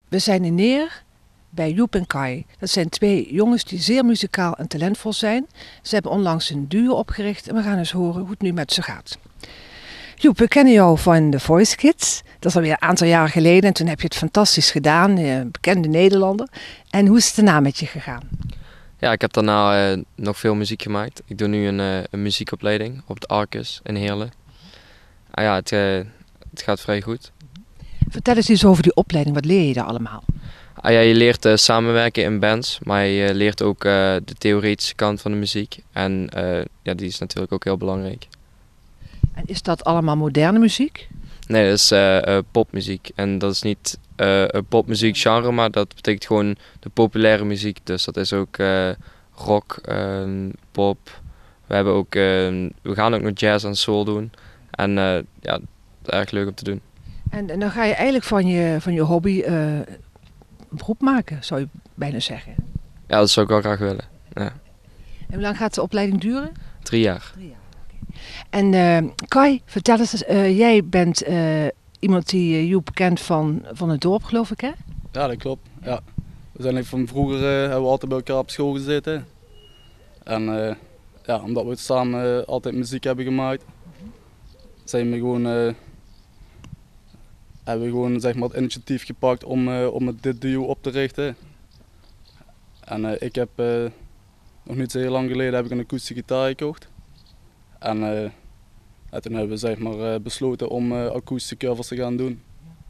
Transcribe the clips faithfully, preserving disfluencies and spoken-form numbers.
We zijn in Neer bij Joep en Kai. Dat zijn twee jongens die zeer muzikaal en talentvol zijn. Ze hebben onlangs een duo opgericht en we gaan eens horen hoe het nu met ze gaat. Joep, we kennen jou van The Voice Kids. Dat is alweer een aantal jaren geleden en toen heb je het fantastisch gedaan. Een bekende Nederlander. En hoe is het daarna met je gegaan? Ja, ik heb daarna uh, nog veel muziek gemaakt. Ik doe nu een, uh, een muziekopleiding op het Arcus in Heerlen. Ah, ja, het, uh, het gaat vrij goed. Vertel eens iets over die opleiding. Wat leer je daar allemaal? Ah, ja, je leert uh, samenwerken in bands, maar je leert ook uh, de theoretische kant van de muziek. En uh, ja, die is natuurlijk ook heel belangrijk. En is dat allemaal moderne muziek? Nee, dat is uh, uh, popmuziek. En dat is niet uh, een popmuziekgenre, maar dat betekent gewoon de populaire muziek. Dus dat is ook uh, rock, uh, pop. We, hebben ook, uh, we gaan ook nog jazz en soul doen. En uh, ja, dat is erg leuk om te doen. En, en dan ga je eigenlijk van je, van je hobby uh, een beroep maken, zou je bijna zeggen. Ja, dat zou ik wel graag willen. Ja. En hoe lang gaat de opleiding duren? Drie jaar. Drie jaar. En uh, Kai, vertel eens, uh, jij bent uh, iemand die uh, Joep kent van, van het dorp, geloof ik, hè? Ja, dat klopt. Ja. We zijn van vroeger uh, hebben we altijd bij elkaar op school gezeten. En uh, ja, omdat we samen uh, altijd muziek hebben gemaakt, zijn we gewoon, uh, hebben we gewoon zeg maar, het initiatief gepakt om, uh, om het dit duo op te richten. En uh, ik heb uh, nog niet zo heel lang geleden heb ik een akoestische gitaar gekocht. En, uh, en toen hebben we zeg maar, uh, besloten om uh, akoestische covers te gaan doen.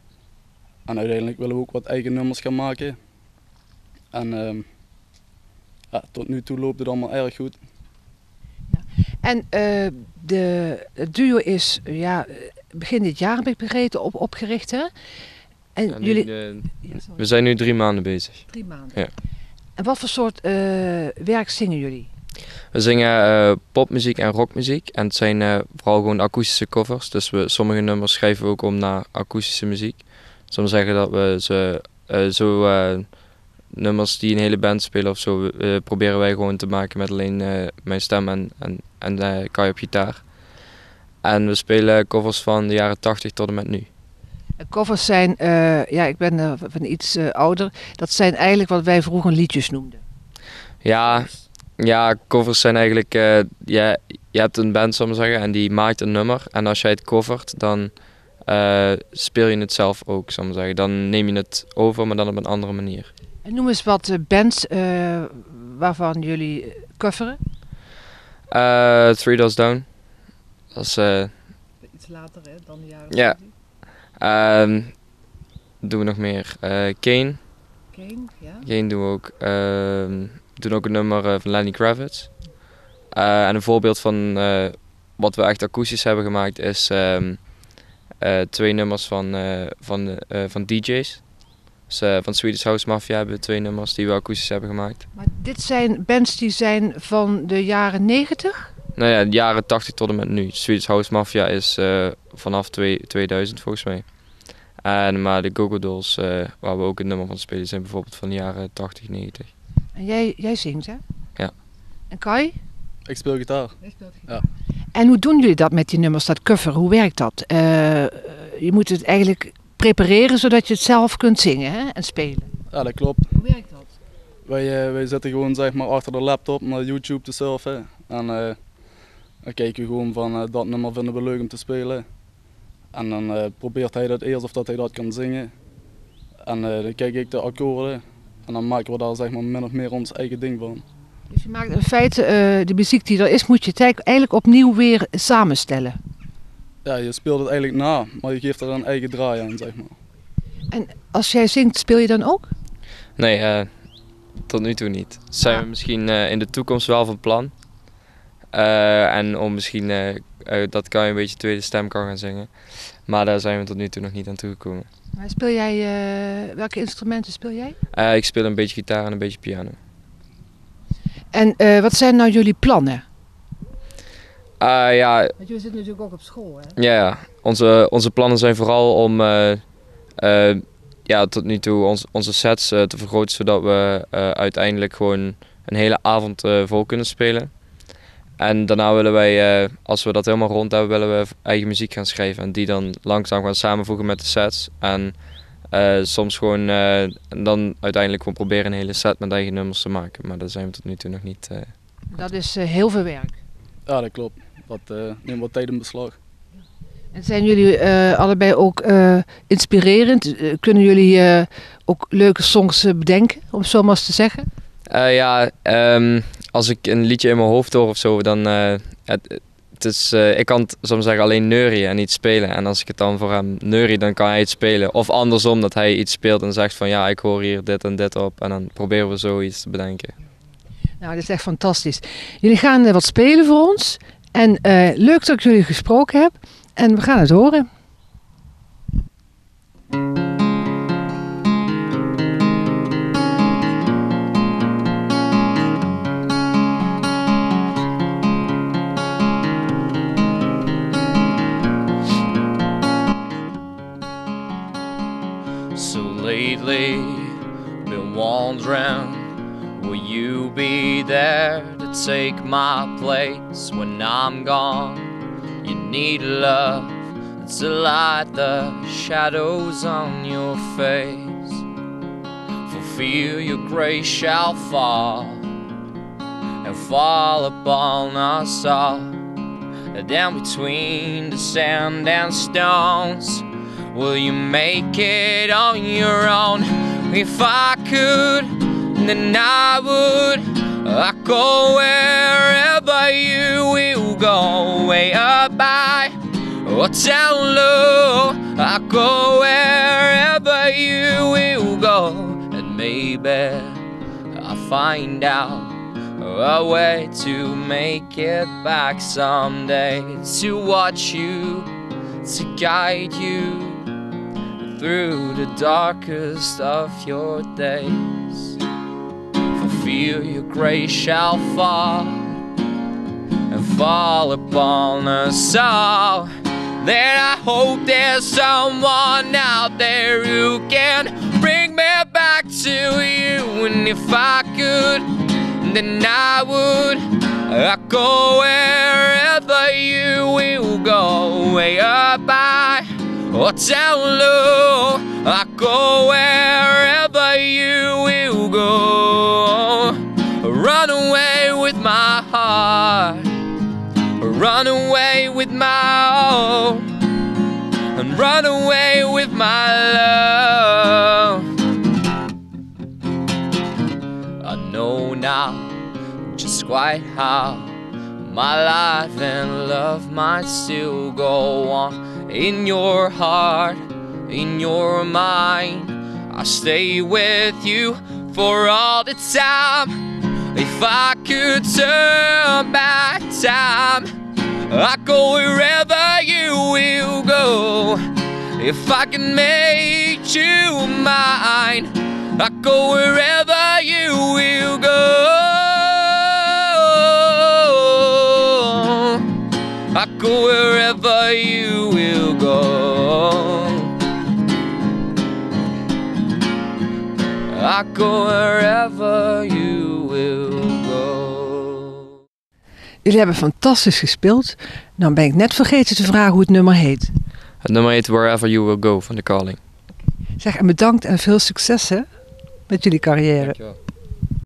En uiteindelijk willen we ook wat eigen nummers gaan maken. En uh, ja, tot nu toe loopt het allemaal erg goed. Ja. En uh, de, het duo is ja, begin dit jaar, heb ik begrepen, op, opgericht, hè? En Ja, nu, jullie... uh, ja, we zijn nu drie maanden bezig. Drie maanden. Ja. En wat voor soort uh, werk zingen jullie? We zingen uh, popmuziek en rockmuziek. En het zijn uh, vooral gewoon akoestische covers. Dus we, sommige nummers schrijven we ook om naar akoestische muziek. Dat wil zeggen dat we ze, uh, zo uh, nummers die een hele band spelen of zo, uh, proberen wij gewoon te maken met alleen uh, mijn stem en, en, en uh, Kai op gitaar. En we spelen covers van de jaren tachtig tot en met nu. Covers zijn, uh, ja, ik ben uh, van iets uh, ouder, dat zijn eigenlijk wat wij vroeger liedjes noemden. Ja, ja covers zijn eigenlijk, uh, je, je hebt een band, zal ik maar zeggen, en die maakt een nummer. En als jij het covert, dan uh, speel je het zelf ook, zal ik maar zeggen. Dan neem je het over, maar dan op een andere manier. En noem eens wat uh, bands uh, waarvan jullie coveren. Uh, Three Doors Down. Dat is... Uh, iets later, hè, dan de jaren ja. Uh, doen we nog meer? Uh, Kane. Kane, ja. Kane doen we ook. Uh, we doen ook een nummer uh, van Lenny Kravitz. Uh, en een voorbeeld van uh, wat we echt akoestisch hebben gemaakt is um, uh, twee nummers van, uh, van, uh, van D J's. Dus, uh, van Swedish House Mafia hebben we twee nummers die we akoestisch hebben gemaakt. Maar dit zijn bands die zijn van de jaren negentig? Nou ja, de jaren tachtig tot en met nu. Swedish House Mafia is uh, vanaf tweeduizend volgens mij. En, maar de Go Go Dolls, uh, waar we ook een nummer van spelen, zijn bijvoorbeeld van de jaren tachtig, negentig. En jij, jij zingt, hè? Ja. En Kai? Ik speel gitaar. Ik speel gitaar. Ja. En hoe doen jullie dat met die nummers, dat cover? Hoe werkt dat? Uh, je moet het eigenlijk prepareren zodat je het zelf kunt zingen, hè? En spelen. Ja, dat klopt. Hoe werkt dat? Wij, uh, wij zitten gewoon zeg maar, achter de laptop naar YouTube te surfen. En uh, dan kijken we gewoon van uh, dat nummer vinden we leuk om te spelen. En dan uh, probeert hij dat eerst of dat hij dat kan zingen. En uh, dan kijk ik de akkoorden. En dan maken we daar zeg maar, min of meer ons eigen ding van. Dus je maakt in feite uh, de muziek die er is, moet je het eigenlijk opnieuw weer samenstellen. Ja, je speelt het eigenlijk na, maar je geeft er een eigen draai aan, zeg maar. En als jij zingt, speel je dan ook? Nee, uh, tot nu toe niet. Dat zijn Ah. we misschien uh, in de toekomst wel van plan. Uh, en om misschien uh, uh, dat kan je een beetje tweede stem kan gaan zingen. Maar daar zijn we tot nu toe nog niet aan toegekomen. Maar speel jij, uh, welke instrumenten speel jij? Uh, ik speel een beetje gitaar en een beetje piano. En uh, wat zijn nou jullie plannen? Uh, ja, Want jullie zitten natuurlijk ook op school, hè? ja, ja. Onze, onze plannen zijn vooral om uh, uh, ja, tot nu toe ons, onze sets uh, te vergroten, zodat we uh, uiteindelijk gewoon een hele avond uh, vol kunnen spelen. En daarna willen wij, uh, als we dat helemaal rond hebben, willen we eigen muziek gaan schrijven. En die dan langzaam gaan samenvoegen met de sets. En Uh, soms gewoon uh, en dan uiteindelijk gewoon proberen een hele set met eigen nummers te maken. Maar daar zijn we tot nu toe nog niet. Uh... Dat is uh, heel veel werk. Ja, dat klopt. Dat uh, neemt wat tijd in beslag. En zijn jullie uh, allebei ook uh, inspirerend? Uh, kunnen jullie uh, ook leuke songs uh, bedenken, om het zo maar eens te zeggen? Uh, ja, um, als ik een liedje in mijn hoofd hoor of zo, dan... Uh, het, het is, uh, ik kan het soms zeggen alleen neurien en niet spelen. En als ik het dan voor hem neurie, dan kan hij het spelen. Of andersom, dat hij iets speelt en zegt van ja, ik hoor hier dit en dit op. En dan proberen we zoiets te bedenken. Nou, dat is echt fantastisch. Jullie gaan uh, wat spelen voor ons. En uh, leuk dat ik jullie gesproken heb. En we gaan het horen. So lately, been wondering, will you be there to take my place when I'm gone? You need love to light the shadows on your face. For fear your grace shall fall and fall upon us all. Down between the sand and stones, will you make it on your own? If I could, then I would. I go wherever you will go, way up high or down low. I go wherever you will go, and maybe I'll find out a way to make it back someday, to watch you, to guide you through the darkest of your days. For fear your grace shall fall and fall upon us all. Then I hope there's someone out there who can bring me back to you. And if I could, then I would. I go wherever you will go, way up high or down low. I go wherever you will go. Run away with my heart, run away with my all, and run away with my love. I know now just quite how my life and love might still go on. In your heart, in your mind, I stay with you for all the time. If I could turn back time, I'd go wherever you will go. If I can make you mine, I'd go wherever you will go. I'd go wherever you will go. I go wherever you will go. Jullie hebben fantastisch gespeeld. Dan ben ik net vergeten te vragen hoe het nummer heet. Het nummer heet Wherever You Will Go van The Calling. Zeg, en bedankt en veel succes hè, met jullie carrière. Dankjewel.